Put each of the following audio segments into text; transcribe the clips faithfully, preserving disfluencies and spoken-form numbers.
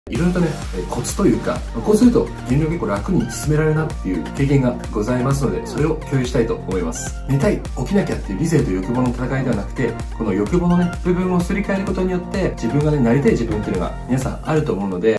いろいろとね、コツというか、こうすると減量結構楽に進められるなっていう経験がございますので、それを共有したいと思います。寝たい、起きなきゃっていう理性と欲望の戦いではなくて、この欲望のね、部分をすり替えることによって、自分がね、なりたい自分っていうのが皆さんあると思うので、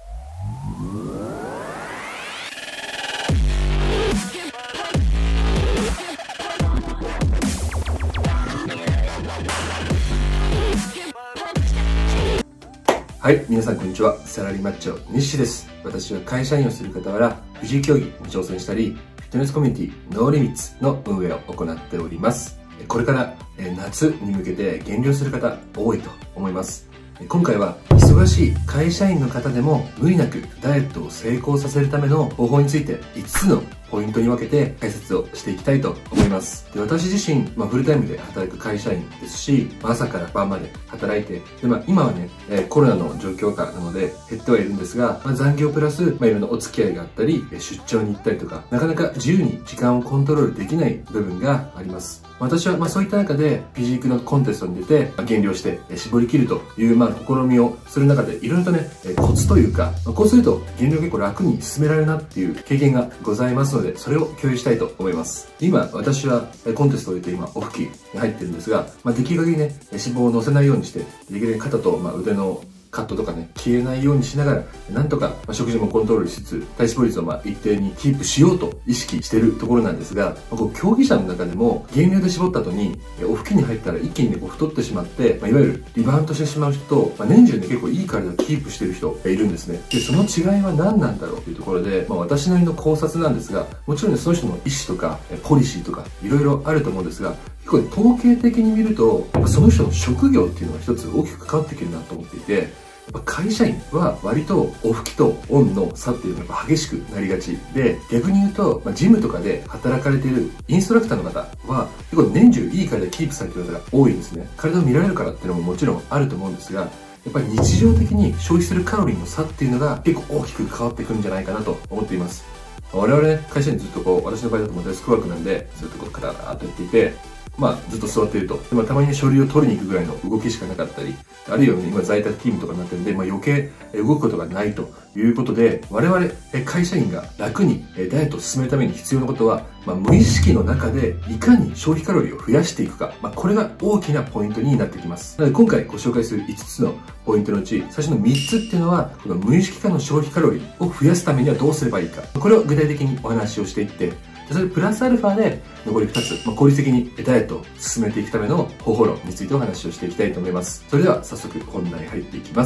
はい、皆さんこんにちは。サラリーマッチョ、西です。私は会社員をする傍ら、富士競技に挑戦したり、フィットネスコミュニティ、ノーリミッツの運営を行っております。これから夏に向けて減量する方多いと思います。今回は忙しい会社員の方でも無理なくダイエットを成功させるための方法についていつつのポイントに分けて解説をしていきたいと思います。で私自身、まあ、フルタイムで働く会社員ですし、朝から晩まで働いて、でまあ、今はね、えー、コロナの状況下なので減ってはいるんですが、まあ、残業プラス、まあ、いろんなお付き合いがあったり、出張に行ったりとか、なかなか自由に時間をコントロールできない部分があります。私はまあそういった中でフィジークのコンテストに出て減量して絞り切るというまあ試みをする中でいろいろとねコツというか、こうすると減量結構楽に進められるなっていう経験がございますので、それを共有したいと思います。今私はコンテストを終えて今オフ期に入ってるんですが、まあ、できる限りね脂肪を乗せないようにして、できるだけ肩とまあ腕のカットとかね、消えないようにしながら、なんとか、まあ、食事もコントロールしつつ、体脂肪率をまあ一定にキープしようと意識しているところなんですが、まあ、こう競技者の中でも減量で絞った後に、オフ期に入ったら一気にね、こう太ってしまって、まあ、いわゆるリバウンドしてしまう人と、まあ、年中ね、結構いい体をキープしてる人がいるんですね。で、その違いは何なんだろうというところで、まあ、私なりの考察なんですが、もちろんね、その人の意思とか、ポリシーとか、いろいろあると思うんですが、結構ね、統計的に見ると、やっぱその人の職業っていうのが一つ大きく関わってくるなと思っていて、やっぱ会社員は割とオフ期とオンの差っていうのが激しくなりがちで、逆に言うと、まあ、ジムとかで働かれているインストラクターの方は結構年中いい体キープされている方が多いんですね。体を見られるからっていうのももちろんあると思うんですが、やっぱり日常的に消費するカロリーの差っていうのが結構大きく変わってくるんじゃないかなと思っています。我々ね、会社にずっとこう、私の場合だともうデスクワークなんで、ずっとこう、カタカターっとやっていて、まあ、ずっと座っていると。でもたまに書類を取りに行くぐらいの動きしかなかったり、あるいは、ね、今在宅勤務とかになってるんで、まあ余計動くことがないということで、我々会社員が楽にダイエットを進めるために必要なことは、まあ無意識の中でいかに消費カロリーを増やしていくか、まあこれが大きなポイントになってきます。なので今回ご紹介するいつつのポイントのうち、最初のみっつっていうのは、この無意識化の消費カロリーを増やすためにはどうすればいいか。これを具体的にお話をしていって、それプラスアルファで残りふたつ、まあ、効率的にダイエットを進めていくための方法論についてお話をしていきたいと思います。それでは早速本題入っていきます。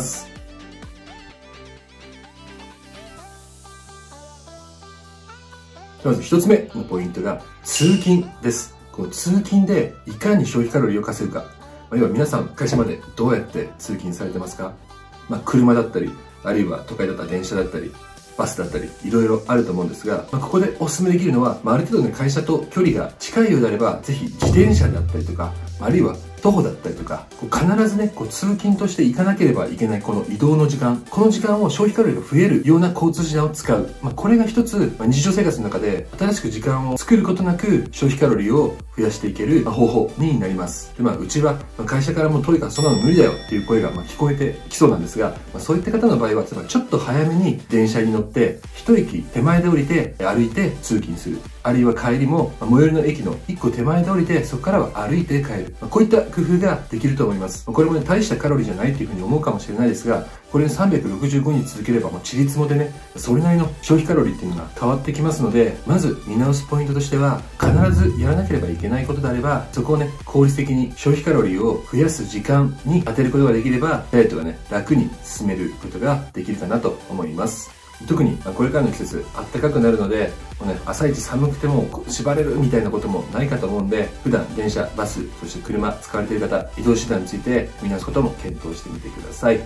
まずひとつめのポイントが通勤です。この通勤でいかに消費カロリーを稼ぐか。まあ、要は皆さん会社までどうやって通勤されてますか？まあ、車だったり、あるいは都会だったら電車だったり、バスだったり、いろいろあると思うんですが、まあ、ここでお勧めできるのは、まあ、ある程度ね、会社と距離が近いようであれば、ぜひ自転車だったりとか、あるいは徒歩だったりとか、こう必ずね、こう通勤として行かなければいけないこの移動の時間、この時間を消費カロリーが増えるような交通手段を使う。まあ、これが一つ、まあ、日常生活の中で新しく時間を作ることなく消費カロリーを増やしていける方法になります。で、まあ、うちは会社からもうとにかくそんなの無理だよっていう声がまあ聞こえてきそうなんですが、まあ、そういった方の場合は、例えばちょっと早めに電車に乗って、一駅手前で降りて歩いて通勤する。あるいは帰りも最寄りの駅の一個手前で降りて、そこからは歩いて帰る。まあ、こういった工夫ができると思います。これもね、大したカロリーじゃないというふうに思うかもしれないですが、これさんびゃくろくじゅうごにち続ければ、もうちりつもでね、それなりの消費カロリーっていうのが変わってきますので、まず見直すポイントとしては、必ずやらなければいけないことであれば、そこをね、効率的に消費カロリーを増やす時間に当てることができれば、ダイエットがね、楽に進めることができるかなと思います。特にこれからの季節暖かくなるので、もうね、朝一寒くても縛れるみたいなこともないかと思うんで、普段電車、バス、そして車使われている方、移動手段について見直すことも検討してみてください。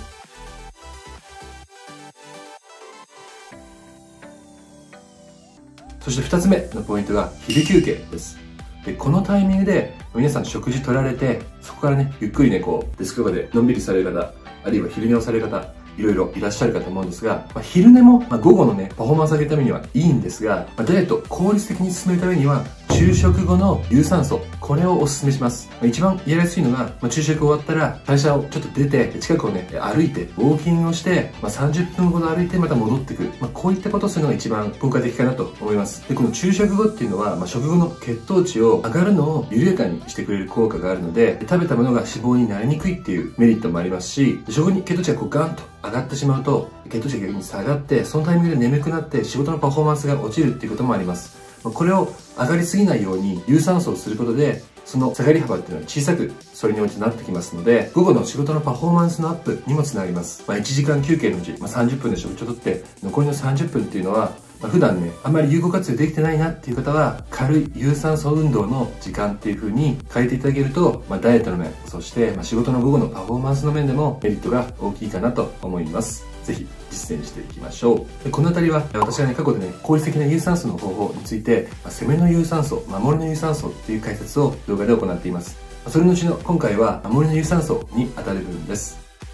そしてふたつめのポイントが昼休憩です。で、このタイミングで皆さん食事取られて、そこからね、ゆっくりね、こう、デスク場でのんびりされる方、あるいは昼寝をされる方、いろいろいらっしゃるかと思うんですが、まあ、昼寝も、まあ、午後のね、パフォーマンス上げるためにはいいんですが、まあ、ダイエット効率的に進めるためには、 昼食後の有酸素、これをお勧めします。一番やりやすいのが、まあ、昼食終わったら会社をちょっと出て、近くをね、歩いて、ウォーキングをして、まあ、さんじゅっぷんほど歩いてまた戻ってくる。まあ、こういったことをするのが一番効果的かなと思います。で、この昼食後っていうのは、まあ、食後の血糖値を上がるのを緩やかにしてくれる効果があるので、食べたものが脂肪になりにくいっていうメリットもありますし、食後に血糖値がこうガンと上がってしまうと、血糖値が逆に下がって、そのタイミングで眠くなって仕事のパフォーマンスが落ちるっていうこともあります。これを上がりすぎないように有酸素をすることで、その下がり幅っていうのは小さくそれに応じてなってきますので、午後の仕事のパフォーマンスのアップにもつながります。まあ、いちじかん休憩のうち、まあ、さんじゅっぷんで食事をとって、残りのさんじゅっぷんっていうのは、まあ、普段ね、あんまり有効活用できてないなっていう方は、軽い有酸素運動の時間っていう風に変えていただけると、まあ、ダイエットの面、そしてまあ仕事の午後のパフォーマンスの面でもメリットが大きいかなと思います。ぜひ実践していきましょう。でこの辺りは私がね、過去でね、効率的な有酸素の方法について、まあ、攻めの有酸素、守りの有酸素っていう解説を動画で行っています。それのうちの今回は守りの有酸素に当たる部分です。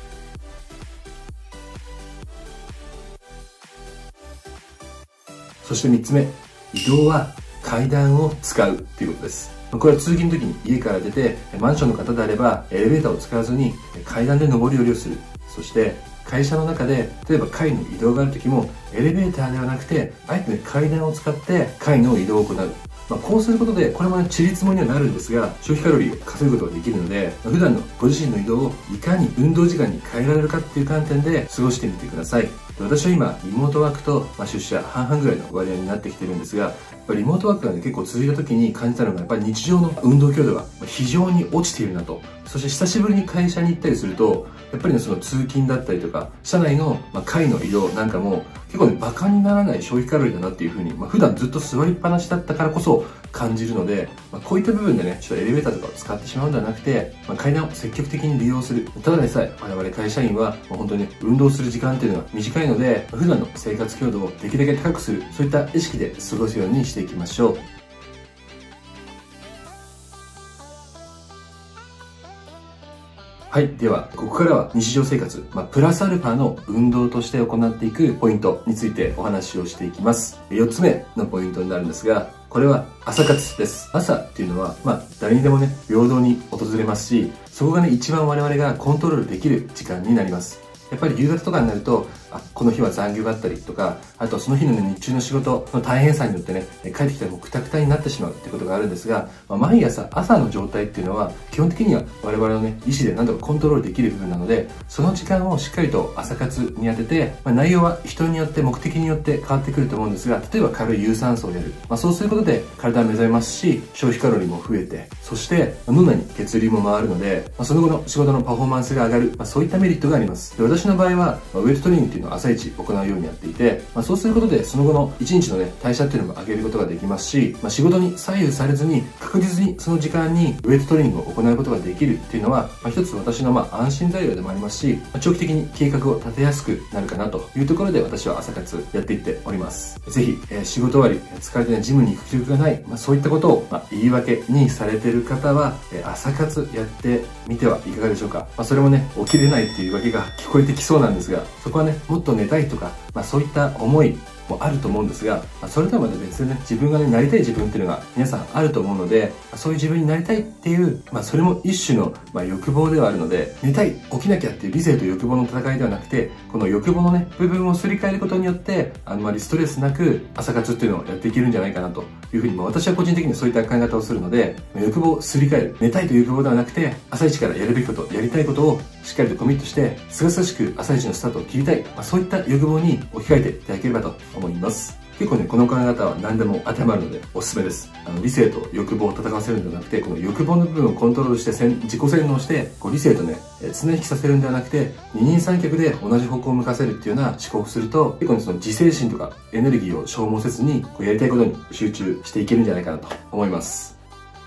そしてみっつめ、移動は階段を使うっていうことです。これは通勤の時に家から出て、マンションの方であればエレベーターを使わずに階段で上り下りをする。そして会社の中で、例えば階の移動がある時も、エレベーターではなくて、あえて、ね、階段を使って階の移動を行う。まあ、こうすることで、これもね、ちりつもにはなるんですが、消費カロリーを稼ぐことができるので、普段のご自身の移動をいかに運動時間に変えられるかっていう観点で過ごしてみてください。私は今、リモートワークと、まあ、出社半々ぐらいの割合になってきてるんですが、やっぱりリモートワークがね、結構続いた時に感じたのが、やっぱり日常の運動強度が非常に落ちているなと。そして久しぶりに会社に行ったりすると、やっぱりね、その通勤だったりとか、社内の、まあ、階の移動なんかも、結構ね、馬鹿にならない消費カロリーだなっていうふうに、まあ、普段ずっと座りっぱなしだったからこそ感じるので、まあ、こういった部分でね、ちょっとエレベーターとかを使ってしまうんではなくて、まあ、階段を積極的に利用する。ただでさえ、我々会社員は、まあ、本当にね、運動する時間っていうのが短いので、普段の生活強度をできるだけ高くする、そういった意識で過ごすようにしていきましょう。はい。では、ここからは日常生活、まあ、プラスアルファの運動として行っていくポイントについてお話をしていきます。よっつめのポイントになるんですが、これは朝活です。朝っていうのは、まあ、誰にでもね、平等に訪れますし、そこがね、一番我々がコントロールできる時間になります。やっぱり夕方とかになると、あ、この日は残業があったりとか、あとその日の、ね、日中の仕事の大変さによってね、帰ってきたらもうクタクタになってしまうっていうことがあるんですが、まあ、毎朝朝の状態っていうのは、基本的には我々のね、意思で何とかコントロールできる部分なので、その時間をしっかりと朝活に当てて、まあ、内容は人によって目的によって変わってくると思うんですが、例えば軽い有酸素をやる。まあ、そうすることで体は目覚めますし、消費カロリーも増えて、そして脳内に血流も回るので、まあ、その後の仕事のパフォーマンスが上がる、まあ、そういったメリットがあります。で、私の場合は、ウェイトトレーニングっていうのを朝一行うようにやっていて、まあ、そうすることでその後のいちにちのね、代謝っていうのも上げることができますし、まあ、仕事に左右されずに確実にその時間にウェイトトレーニングを行うことができるっていうのは、まあ、一つ私のまあ安心材料でもありますし、まあ、長期的に計画を立てやすくなるかなというところで私は朝活やっていっております。ぜひ、えー、仕事終わり、疲れてね、ジムに行く気力がない、まあ、そういったことを、まあ、言い訳にされている方は、えー、朝活やってみてはいかがでしょうか。まあ、それもね、起きれないっていうわけが聞こえてきそうなんですが、そこはね、もっと寝たいとか、まあ、そういった思いもあると思うんですが、まあ、それとはまた別でね、自分がね、なりたい自分っていうのが皆さんあると思うので、そういう自分になりたいっていう、まあ、それも一種の、まあ、欲望ではあるので、寝たい、起きなきゃっていう理性と欲望の戦いではなくて、この欲望のね、部分をすり替えることによって、あんまりストレスなく朝活っていうのをやっていけるんじゃないかなというふうに、まあ、私は個人的にそういった考え方をするので、欲望をすり替える。寝たいという欲望ではなくて、朝一からやるべきこと、やりたいことをしっかりとコミットして、すがすがしく朝一のスタートを切りたい。まあ、そういった欲望に置き換えていただければと思います。結構ね、この考え方は何でも当てはまるのでおすすめです。あの理性と欲望を戦わせるんではなくて、この欲望の部分をコントロールして自己洗脳して、こう理性とね、綱引きさせるんではなくて、二人三脚で同じ方向を向かせるっていうような思考をすると、結構ね、その自制心とかエネルギーを消耗せずに、こうやりたいことに集中していけるんじゃないかなと思います。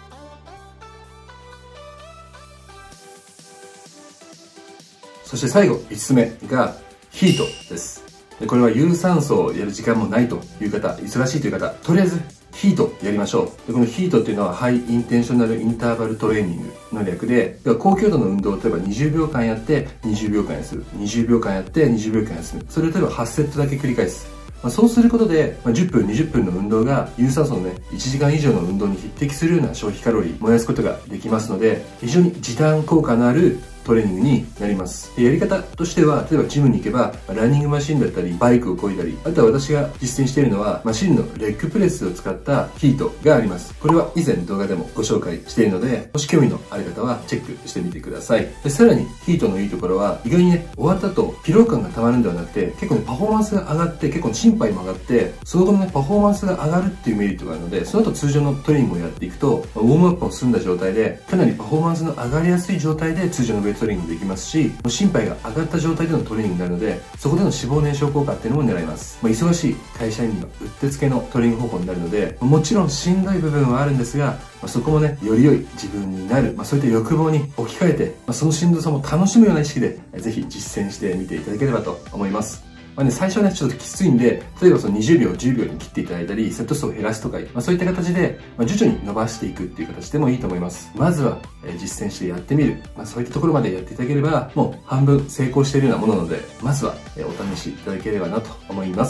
そして最後、いつつめがヒートです。でこれは有酸素をやる時間もないという方、忙しいという方、とりあえずヒートやりましょう。でこのヒートっていうのはハイインテンショナルインターバルトレーニングの略で、高強度の運動を例えばにじゅうびょうかんやってにじゅうびょうかん休む。にじゅうびょうかんやってにじゅうびょうかん休む。それを例えばはちセットだけ繰り返す。 まあ、そうすることで、まあ、じゅっぷん、にじゅっぷんの運動が有酸素のね、いちじかん以上の運動に匹敵するような消費カロリー燃やすことができますので、非常に時短効果のあるトレーニングになります。でやり方としては、例えばジムに行けば、ランニングマシンだったり、バイクを漕いだり、あとは私が実践しているのは、マシンのレッグプレスを使ったヒートがあります。これは以前動画でもご紹介しているので、もし興味のある方はチェックしてみてください。でさらに、ヒートのいいところは、意外にね、終わった後、疲労感が溜まるんではなくて、結構ね、パフォーマンスが上がって、結構心肺も上がって、その後のね、パフォーマンスが上がるっていうメリットがあるので、その後通常のトレーニングをやっていくと、ウォームアップを済んだ状態で、かなりパフォーマンスの上がりやすい状態で通常のウェイトトレーニングできますし、心肺が上がった状態でのトレーニングになるので、そこでの脂肪燃焼効果っていうのも狙います。まあ、忙しい会社員にはうってつけのトレーニング方法になるので、もちろんしんどい部分はあるんですが、まあ、そこもね、より良い自分になる、まあ、そういった欲望に置き換えて、まあ、そのしんどさも楽しむような意識で、ぜひ実践してみていただければと思います。まあね、最初はね、ちょっときついんで、例えばそのにじゅうびょう、じゅうびょうに切っていただいたり、セット数を減らすとか、まあ、そういった形で、まあ、徐々に伸ばしていくっていう形でもいいと思います。まずは、えー、実践してやってみる。まあ、そういったところまでやっていただければ、もう半分成功しているようなものなので、まずは、えー、お試しいただければなと思います。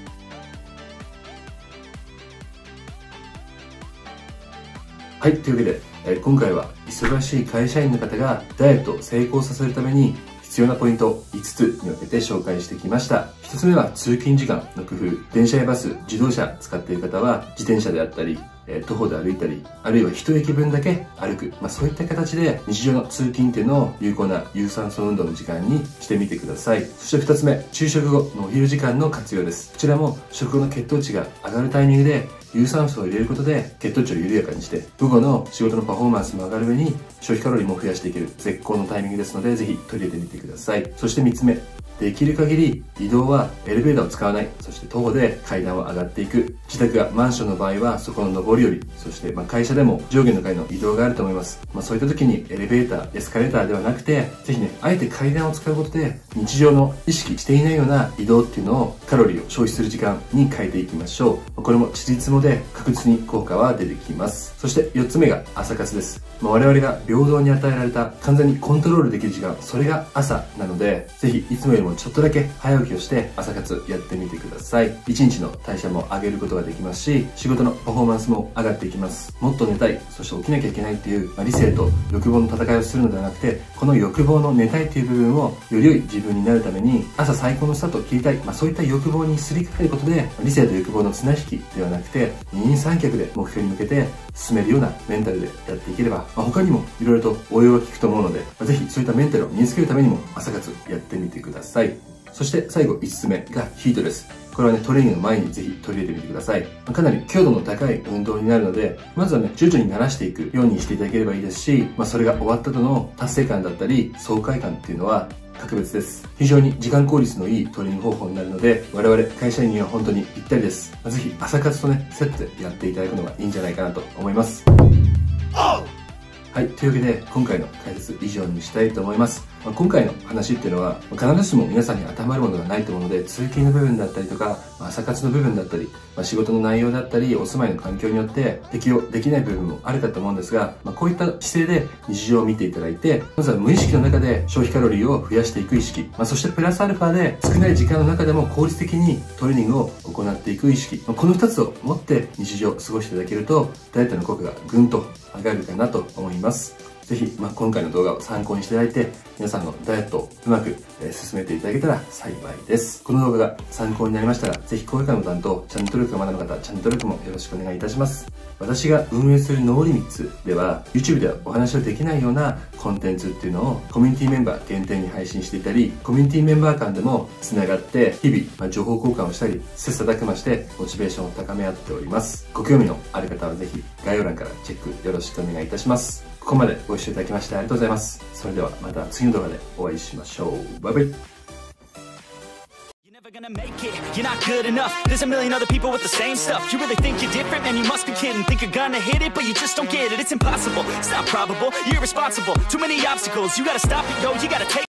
はい、というわけで、えー、今回は忙しい会社員の方がダイエットを成功させるために、必要なポイントいつつに分けて紹介してきました。ひとつめは通勤時間の工夫。電車やバス、自動車使っている方は自転車であったり、えー、徒歩で歩いたり、あるいは一駅分だけ歩く。まあそういった形で日常の通勤っていうのを有効な有酸素運動の時間にしてみてください。そしてふたつめ、昼食後のお昼時間の活用です。こちらも食後の血糖値が上がるタイミングで有酸素を入れることで血糖値を緩やかにして、午後の仕事のパフォーマンスも上がる上に消費カロリーも増やしていける絶好のタイミングですので、ぜひ取り入れてみてください。そしてみっつめ、できる限り移動はエレベーターを使わない。そして徒歩で階段を上がっていく。自宅がマンションの場合はそこの上り下り。そしてまあ会社でも上下の階の移動があると思います。まあそういった時にエレベーター、エスカレーターではなくて、ぜひね、あえて階段を使うことで日常の意識していないような移動っていうのをカロリーを消費する時間に変えていきましょう。これもちりつもで確実に効果は出てきます。そしてよっつめが朝活です。まあ、我々が平等に与えられた完全にコントロールできる時間、それが朝なので、ぜひいつもよりもちょっとだけ早起きをして朝活やってみてください。いちにちの代謝も上げることができますし、仕事のパフォーマンスも上がっていきます。もっと寝たい、そして起きなきゃいけないっていう、まあ、理性と欲望の戦いをするのではなくて、この欲望の寝たいっていう部分をより良い自分になるために、朝最高のスタートを切りたい、まあ、そういった欲望にすり替えることで、理性と欲望の綱引きではなくて、二人三脚で目標に向けて進めるようなメンタルでやっていければ、まあ、他にもいろいろと応用が効くと思うので、まあ、ぜひそういったメンタルを身につけるためにも朝活やってみてください。そして最後いつつめがヒートです。これはね、トレーニングの前にぜひ取り入れてみてください。かなり強度の高い運動になるので、まずはね、徐々に慣らしていくようにしていただければいいですし、まあ、それが終わった後の達成感だったり、爽快感っていうのは格別です。非常に時間効率のいいトレーニング方法になるので、我々会社員には本当にぴったりです。ぜひ朝活とね、セットでやっていただくのがいいんじゃないかなと思います。はい。というわけで、今回の解説以上にしたいと思います。まあ、今回の話っていうのは、必ずしも皆さんに当てはまるものがないと思うので、通勤の部分だったりとか、朝活の部分だったり、まあ、仕事の内容だったり、お住まいの環境によって適用できない部分もあるかと思うんですが、まあ、こういった姿勢で日常を見ていただいて、まずは無意識の中で消費カロリーを増やしていく意識、まあ、そしてプラスアルファで少ない時間の中でも効率的にトレーニングを行っていく意識、まあ、このふたつを持って日常を過ごしていただけると、ダイエットの効果がぐんと上がるかなと思います。ぜひ、まあ、今回の動画を参考にしていただいて、皆さんのダイエットをうまく、えー、進めていただけたら幸いです。この動画が参考になりましたら、ぜひ高評価のボタンとチャンネル登録がまだの方、チャンネル登録もよろしくお願いいたします。私が運営するノーリミッツでは、YouTube ではお話をできないようなコンテンツっていうのをコミュニティメンバー限定に配信していたり、コミュニティメンバー間でも繋がって日々、まあ、情報交換をしたり、切磋琢磨してモチベーションを高め合っております。ご興味のある方はぜひ概要欄からチェックよろしくお願いいたします。ここまでご視聴いただきましてありがとうございます。それではまた次の動画でお会いしましょう。バイバイ。 Gonna make it, you're not good enough. There's a million other people with the same stuff. You really think you're different, man, you must be kidding. Think you're gonna hit it, but you just don't get it. It's impossible, it's not probable, you're irresponsible. Too many obstacles, you gotta stop it, yo, you gotta take